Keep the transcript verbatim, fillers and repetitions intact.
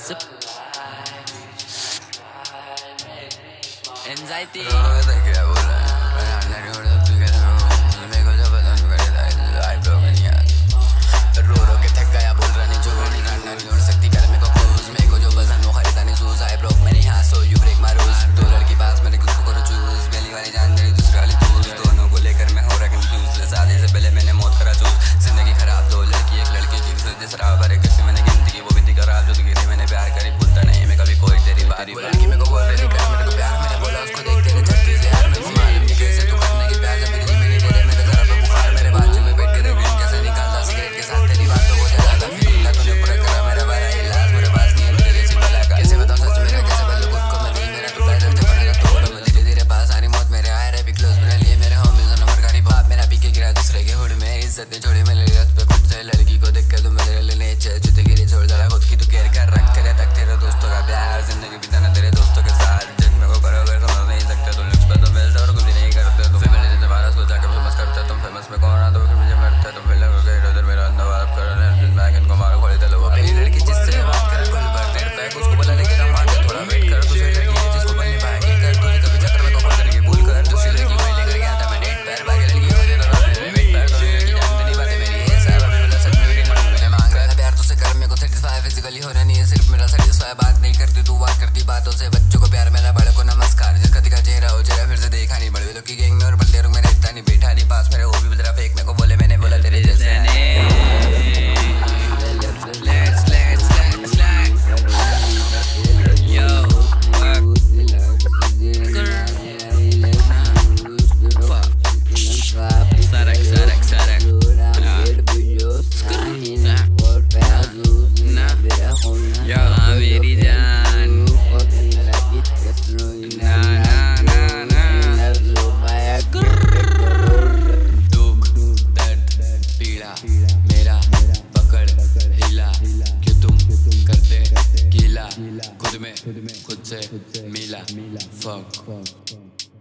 anxiety रो रो के थक गया बोल रहा नहीं जो नहीं करना नहीं हो सकती कर मेरे को क्रूज मेरे को जो पसंद वो खरीदा नहीं शूज आई ब्रोक मैंने यहाँ so you break my rules दो लड़की पास मैंने किसको करो चूज पहली वाली जान मेरी दूसरी वाली चूज दोनों को लेकर मैं हो रहा कंफ्यूज शादी से पहले मैंने मौत करा चूज जिंदगी खराब दो लड़की एक लड़की की दूसरे शराब भरे किसी मैंने गिनती की वो भी थी खराब जो गिरी मैंने प्यार करी भूलता नहीं मैं कभी कोई तेरी बारी लड़की मेरे को बोल रही कर मेरे को प्यार मैंने बोला उसको देख तेरे छत्तीस से यार मेरे को मालूम नहीं कैसे तू करने की प्यार जब बिजली मैंने तेरे मेरे सर पे बुखार मेरे बाजू में बैठ के देख कैसे निकालता सिगरेट के साथ तेरी बात तो हो जाता फील तूने पूरा करा मेरा बड़ा इलाज मेरे पास नहीं है तेरे जैसी बला का कैसे बताऊं सच मेरा कैसे बदलूं खुद को मैं दिल मेरा तू पैदल से बनेगा तो मैं धीरे धीरे पास आ रही मौत मेरे आए रे भी क्लोज मेरे लिए मेरे होmies और नंबर गाड़ी बाप मेरा पी के गिरा दूसरे के हुड में इज्जत ने छोड़ी मेरे रथ पे खुद से लड़की को देख के तू मेरे लेने जूते गिरी छोड़ डाला खुद की तू केयर कर रख तेरे तक तेरे दोस्तों का प्यार जिंदगी बिताना तेरे दोस्तों के साथ जग मेरे को करोगे समझ नहीं सकते तुम लुक्स पे तो मिलते और कुछ भी नहीं करते तुम फिर मेरे तुम्हारा सोच जाकर फेमस करते तुम फेमस में कौन आ तो फिर मुझे मरते तुम फिर लगोगे इधर मेरा अंदर आप करने मैं इनको मारो खोले चलो वो पहली लड़की जिससे बात कर कुल भर देर पैक उसको बोला लेकिन हम आगे थोड़ा वेट कर दूसरी लड़की है जिसको बनने पाएंगे कर तू कभी चक्कर में तो करने की भूल कर दूसरी लड़की को लेकर गया था मैं डेट पैर बाकी लड़की हो जाए तो वेट पैर तो लड़की जानते नहीं बातें मेरी है साहब अभी बोला सच में मेरी मन मैंने मांग रहा था प्यार तुझसे कर मेरे को सेटिस्फाई फिजिकली होना नहीं है सिर्फ मेरा सेटिस्फाई बात नहीं करती तू बात करती बातों से बच्चों को प्यार मेरा बड़े को नमस्कार जिसका दिखा चेहरा हो चेहरा फिर से देखा नहीं बड़े लोग की गैंग में और बल्ले रुक में रहता नहीं बैठा नहीं पास मेरे वो भी बदला फेंक मेरे को बोले मैंने बोला तेरे जैसे Let's let's let's let's yo Sarak sarak sarak yo मेरी जान ना ना ना ना दुख दर्द पीड़ा मेरा पकड़ हिला क्यों तुम करते गीला खुद में खुद से मिला फक